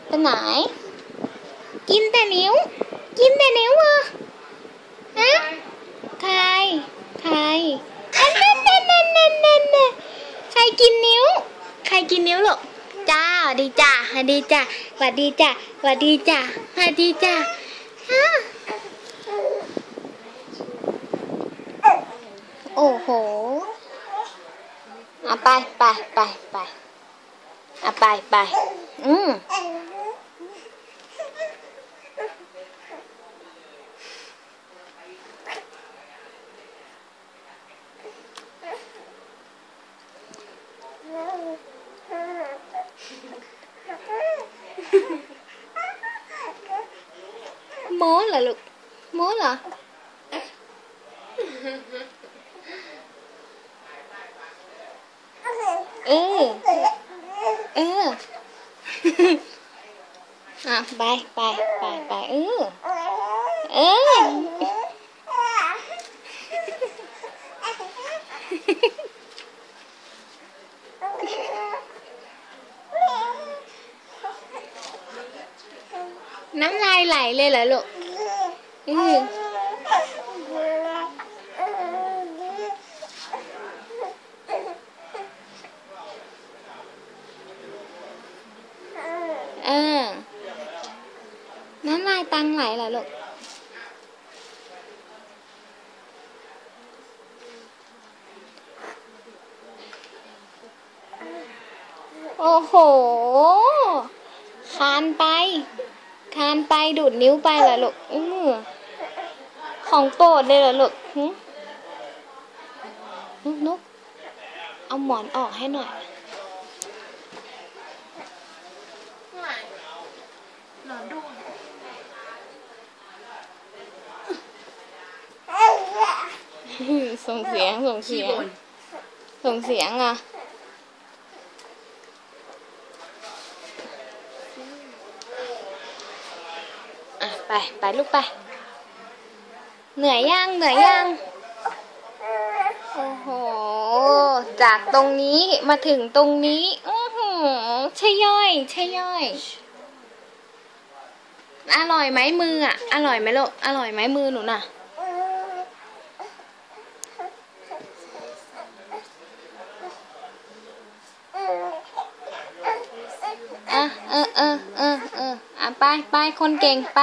ไปไหนกินแต่นิ้วกินแต่นิ้วเหรอฮะใครใครนั่นใครกินนิ้วใครกินนิ้วหรอจ้าสวัสดีจ้าสวัสดีจ้าสวัสดีจ้าสวัสดีจ้าสวัสดีจ้าฮะโอ้โหเอาไปเอาไปโม้เหรอลูกโม้เหรอเอออ่ะไปเออน้ำลายไหลเลยเหรอลูกน้ำลายตังไหลเหรอลูกโอ้โหคานไปดูดนิ้วไปเหรอลูกของโปรดเลยเหรอลูกนุกเอาหมอนออกให้หน่อยนอนดูส่งเสียงอ่ะไปลูกไปเหนื่อยยังโอ้โหจากตรงนี้มาถึงตรงนี้ใช่ย่อยอร่อยไหมมืออ่ะอร่อยไหมลูกอร่อยไหมมือหนูน่ะไปคนเก่งไป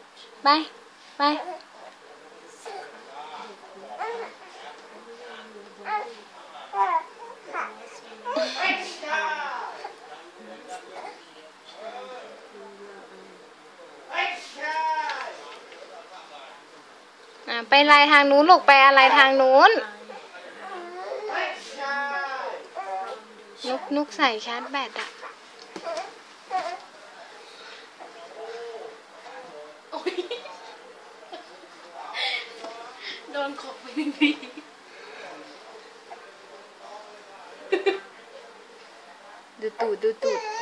ไปอะไรทางนู้นลูกไปอะไรทางนู้นนุกใส่ชาร์จแบตอะโดนขบไปหนึ่งทีดูตูด